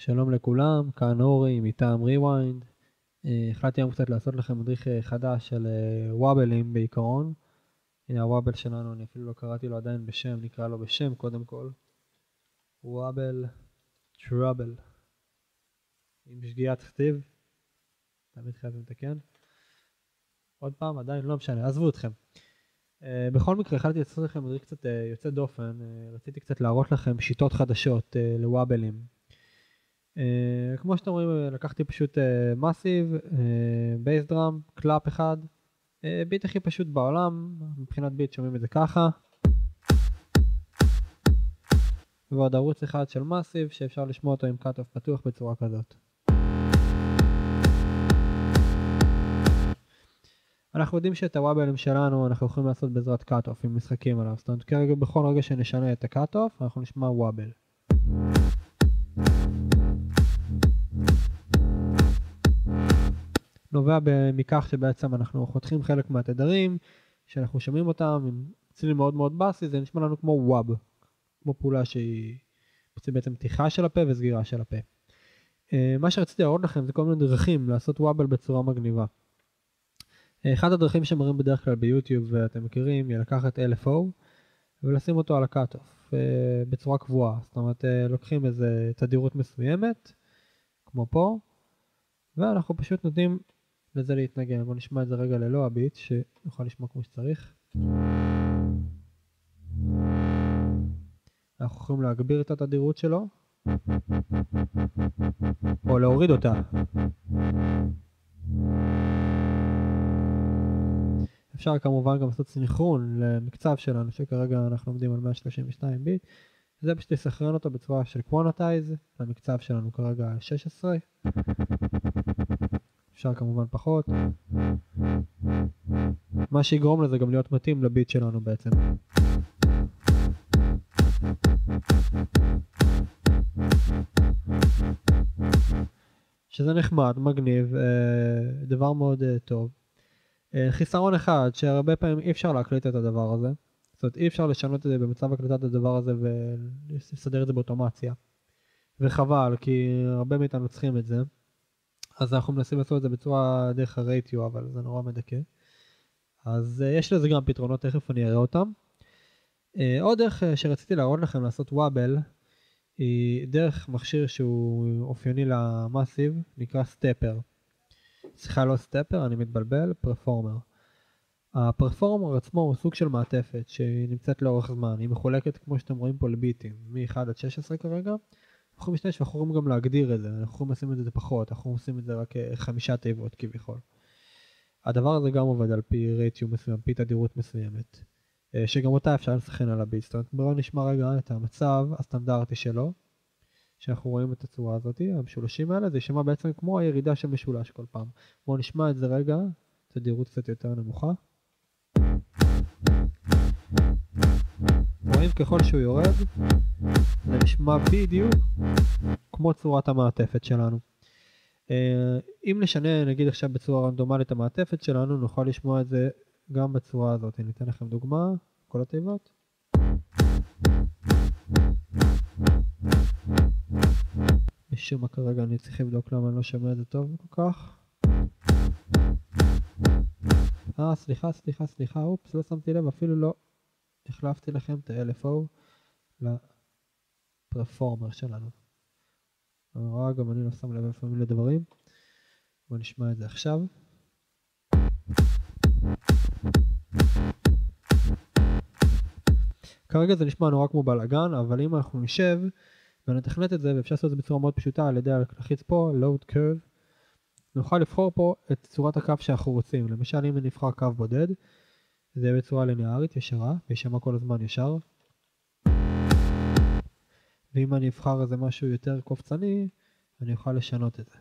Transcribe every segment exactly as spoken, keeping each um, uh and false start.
שלום לכולם, כאן אורי מטעם ריוויינד. החלטתי היום קצת לעשות לכם מדריך חדש של וואבלים בעיקרון. הנה הוואבל שלנו, אני אפילו לא קראתי לו עדיין בשם, נקרא לו בשם קודם כל. וואבל טראבל. עם שגיאת כתיב. תמיד חייבים לתקן. עוד פעם, עדיין לא משנה, עזבו אתכם. Uh, בכל מקרה, החלטתי לעשות לכם מדריך קצת uh, יוצא דופן. Uh, רציתי קצת להראות לכם שיטות חדשות uh, לוואבלים. Uh, כמו שאתם רואים, לקחתי פשוט מסיב, בייס דראם, קלאפ אחד, uh, ביט הכי פשוט בעולם, מבחינת ביט שומעים את זה ככה. ועוד ערוץ אחד של מסיב שאפשר לשמוע אותו עם קאט-אוף פתוח בצורה כזאת. אנחנו יודעים שאת הוואבלים שלנו אנחנו יכולים לעשות בעזרת קאט-אוף אם משחקים עליו. זאת אומרת, כרגע בכל רגע שנשנה את הקאט-אוף אנחנו נשמע וואבל. נובע מכך שבעצם אנחנו חותכים חלק מהתדרים שאנחנו שומעים אותם עם צליל מאוד מאוד בסי, זה נשמע לנו כמו וואב, כמו פעולה שהיא בעצם פתיחה של הפה וסגירה של הפה. מה שרציתי להראות לכם זה כל מיני דרכים לעשות וואבל בצורה מגניבה. אחד הדרכים שמראים בדרך כלל ביוטיוב ואתם מכירים היא לקחת אל אף או ולשים אותו על הקאט-אוף בצורה קבועה. זאת אומרת לוקחים איזה תדירות מסוימת כמו פה ואנחנו פשוט נותנים לזה להתנגן. בואו נשמע את זה רגע ללא הביט שנוכל לשמוע כמו שצריך. אנחנו יכולים להגביר את התדירות שלו או להוריד אותה. אפשר כמובן גם לעשות סינכרון למקצב שלנו שכרגע אנחנו עומדים על מאה שלושים ושתיים ביט. זה פשוט לסכרן אותו בצורה של קוונטיז, למקצב שלנו כרגע שש עשרה. אפשר כמובן פחות. מה שיגרום לזה גם להיות מתאים לביט שלנו בעצם. שזה נחמד, מגניב, דבר מאוד טוב. חיסרון אחד, שהרבה פעמים אי אפשר להקליט את הדבר הזה. זאת אומרת, אי אפשר לשנות את זה במצב הקלטת הדבר הזה ולסדר את זה באוטומציה. וחבל, כי הרבה מאיתנו צריכים את זה. אז אנחנו מנסים לעשות את זה בצורה דרך הרייטיו, אבל זה נורא מדכא. אז יש לזה גם פתרונות, תכף אני אראה אותם. עוד דרך שרציתי להראות לכם לעשות וואבל, היא דרך מכשיר שהוא אופייני למסיב, נקרא סטפר. סליחה, לא סטפר, אני מתבלבל, פרפורמר. הפרפורמר עצמו הוא סוג של מעטפת שהיא נמצאת לאורך זמן. היא מחולקת, כמו שאתם רואים פה, לביטים, מ-אחד עד שש עשרה כרגע. אנחנו יכולים להשתמש ואנחנו יכולים גם להגדיר את זה, אנחנו יכולים לשים את זה פחות, אנחנו עושים את זה רק חמישה תיבות כביכול. הדבר הזה גם עובד על פי רייטיו מסוים, פי תדירות מסוימת, שגם אותה אפשר לסכן על הביט. זאת אומרת, בואו נשמע רגע את המצב הסטנדרטי שלו, שאנחנו רואים את הצורה הזאת, המשולשים האלה, זה יישמע בעצם כמו הירידה של משולש כל פעם. בואו נשמע את זה רגע, תדירות קצת יותר נמוכה. רואים ככל שהוא יורד, זה נשמע בדיוק כמו צורת המעטפת שלנו. אם נשנה נגיד עכשיו בצורה רנדומלית המעטפת שלנו, נוכל לשמוע את זה גם בצורה הזאת. אני אתן לכם דוגמה, כל התיבות. משום מה כרגע אני צריך לבדוק למה אני לא שומע את זה טוב כל כך. אה, סליחה, סליחה, סליחה, אופס, לא שמתי לב, אפילו לא החלפתי לכם את ה-אל אף או לפרפורמר שלנו. נורא, גם אני לא שם לב לפעמים לדברים. בואו נשמע את זה עכשיו. כרגע זה נשמע נורא כמו בלגן, אבל אם אנחנו נשב ונתכנת את זה, ואפשר לעשות את זה בצורה מאוד פשוטה על ידי להחיץ פה, load curve, נוכל לבחור פה את צורת הקו שאנחנו רוצים. למשל, אם נבחר קו בודד, זה יהיה בצורה ליניארית, ישרה, וישמע כל הזמן ישר. ואם אני אבחר איזה משהו יותר קופצני, אני אוכל לשנות את זה.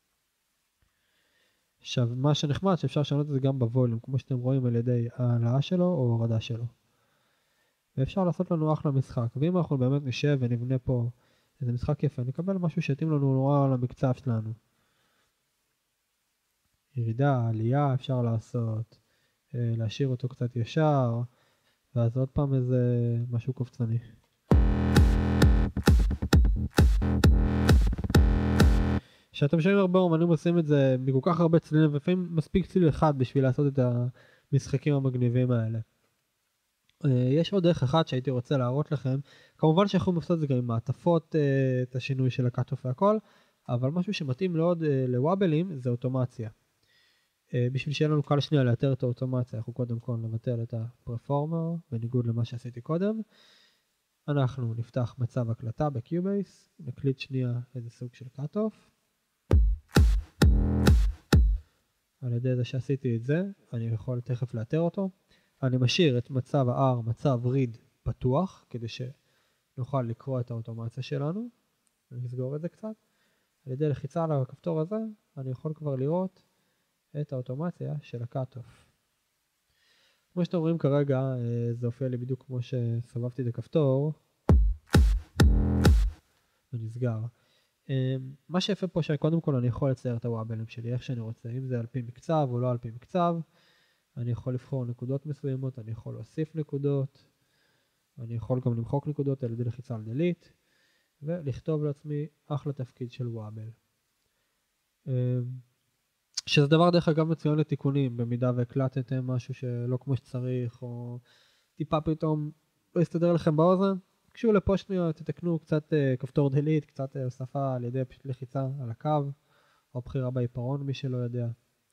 עכשיו, מה שנחמד, שאפשר לשנות את זה גם בווליום, כמו שאתם רואים על ידי העלאה שלו או הורדה שלו. ואפשר לעשות לנו אחלה משחק. ואם אנחנו באמת נשב ונבנה פה איזה משחק יפה, נקבל משהו שיתאים לנו נורא למקצב שלנו. ירידה, עלייה אפשר לעשות, להשאיר אותו קצת ישר, ואז עוד פעם איזה משהו קופצני. שאתם שומעים הרבה אומנים עושים את זה מכל כך הרבה צלילים, ולפעמים מספיק צליל אחד בשביל לעשות את המשחקים המגניבים האלה. יש עוד דרך אחת שהייתי רוצה להראות לכם, כמובן שיכולים לעשות את זה גם עם מעטפות, את השינוי של הקאט-אוף והכל, אבל משהו שמתאים מאוד לוואבלים זה אוטומציה. בשביל שיהיה לנו קל שנייה לאתר את האוטומציה, אנחנו קודם כל נבטל את הפרפורמר, בניגוד למה שעשיתי קודם. אנחנו נפתח מצב הקלטה בקיובייס, נקליט שנייה איזה סוג של קאט-אוף. על ידי זה שעשיתי את זה, אני יכול תכף לאתר אותו. אני משאיר את מצב ה-R, מצב read פתוח, כדי שנוכל לקרוא את האוטומציה שלנו. אני אסגור את זה קצת. על ידי לחיצה על הכפתור הזה, אני יכול כבר לראות את האוטומציה של הקאט-אוף. כמו שאתם רואים כרגע, זה הופיע לי בדיוק כמו שסובבתי את הכפתור. ונסגר. מה שיפה פה שקודם כל אני יכול לצייר את הוואבלים שלי, איך שאני רוצה, אם זה על פי מקצב או לא על פי מקצב. אני יכול לבחור נקודות מסוימות, אני יכול להוסיף נקודות, אני יכול גם למחוק נקודות על ידי לחיצה על delete, ולכתוב לעצמי אחלה תפקיד של וואבל. שזה דבר דרך אגב מצוין לתיקונים, במידה והקלטתם משהו שלא כמו שצריך, או טיפה פתאום לא יסתדר לכם באוזן, קשו לפה שנייה, תתקנו קצת כפתור delete, קצת הוספה על ידי פשוט לחיצה על הקו, או בחירה בעיפרון מי שלא יודע.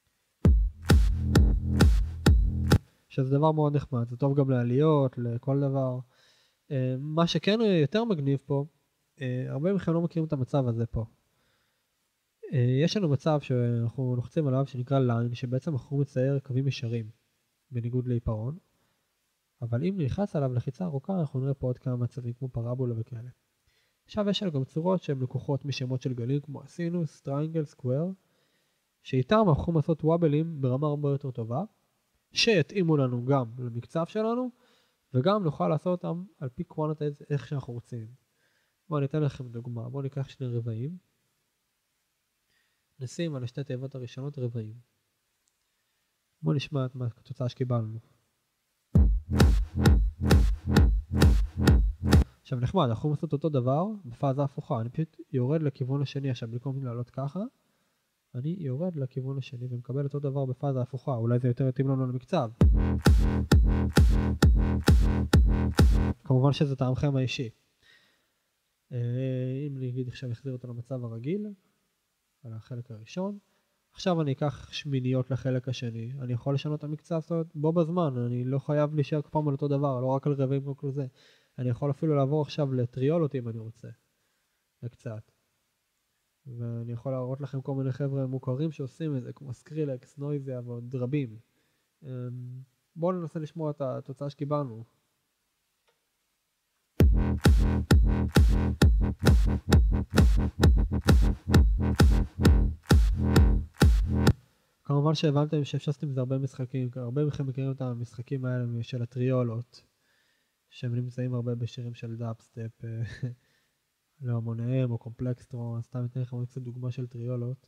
שזה דבר מאוד נחמד, זה טוב גם לעליות, לכל דבר. מה שכן יותר מגניב פה, הרבה מכם לא מכירים את המצב הזה פה. יש לנו מצב שאנחנו לוחצים עליו שנקרא line, שבעצם אנחנו מצייר קווים ישרים, בניגוד לעיפרון. אבל אם נלחץ עליו לחיצה ארוכה, אנחנו נראה פה עוד כמה מצבים כמו פרבולה וכאלה. עכשיו יש לנו גם צורות שהן לקוחות משמות של גלים, כמו הסינוס, טריינגל, סקוואר, שאיתם אנחנו יכולים לעשות וואבלים ברמה הרבה יותר טובה, שיתאימו לנו גם למקצב שלנו, וגם נוכל לעשות אותם על פי קוונטיז איך שאנחנו רוצים. בואו אני אתן לכם דוגמה, בואו ניקח שני רבעים, נשים על השתי תיבות הראשונות רבעים. בואו נשמע את התוצאה שקיבלנו. עכשיו נחמד, אנחנו יכולים לעשות אותו דבר בפאזה הפוכה, אני פשוט יורד לכיוון השני עכשיו, במקום לעלות ככה, אני יורד לכיוון השני ומקבל אותו דבר בפאזה הפוכה, אולי זה יותר יתאים לנו למקצב. כמובן שזה טעמכם האישי. אם נגיד עכשיו נחזיר אותו למצב הרגיל, על החלק הראשון, עכשיו אני אקח שמיניות לחלק השני, אני יכול לשנות את המקצב, בו בזמן, אני לא חייב להישאר כל פעם על אותו דבר, לא רק על רבעים או כל זה. אני יכול אפילו לעבור עכשיו לטריולות אם אני רוצה, לקצת. ואני יכול להראות לכם כל מיני חבר'ה מוכרים שעושים את זה, כמו סקרילקס, נויזיה ועוד רבים. בואו ננסה לשמוע את התוצאה שקיבלנו. כמובן שהבנתם שאפשר לעשות עם זה הרבה משחקים, הרבה מכם מכירים את המשחקים האלה של הטריולות, שהם נמצאים הרבה בשירים של דאפסטפ, לא המוניהם או קומפלקסטרון, סתם אתן לכם קצת דוגמה של טריולות.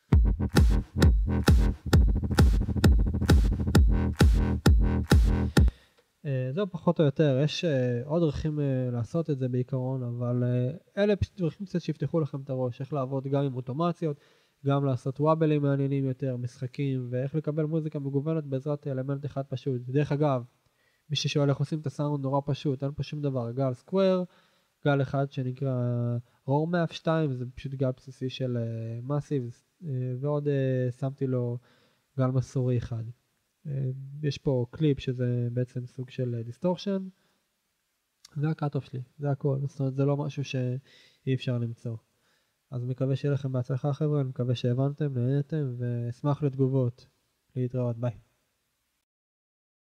זהו פחות או יותר, יש עוד דרכים לעשות את זה בעיקרון, אבל אלה פשוט דרכים קצת שיפתחו לכם את הראש, איך לעבוד גם עם אוטומציות, גם לעשות וואבלים מעניינים יותר, משחקים, ואיך לקבל מוזיקה מגוונת בעזרת אלמנט אחד פשוט. דרך אגב, מי ששואל איך עושים את הסאונד נורא פשוט, אין פה שום דבר, גל סקוואר, גל אחד שנקרא רורמאף שתיים, זה פשוט גל בסיסי של מסיב, ועוד שמתי לו גל מסורי אחד. יש פה קליפ שזה בעצם סוג של דיסטורשן, זה הקאט-אוף שלי, זה הכל, זאת אומרת זה לא משהו שאי אפשר למצוא. אז מקווה שיהיה לכם בהצלחה חבר'ה, אני מקווה שהבנתם, נהנתם, ואשמח לתגובות, להתראות, ביי.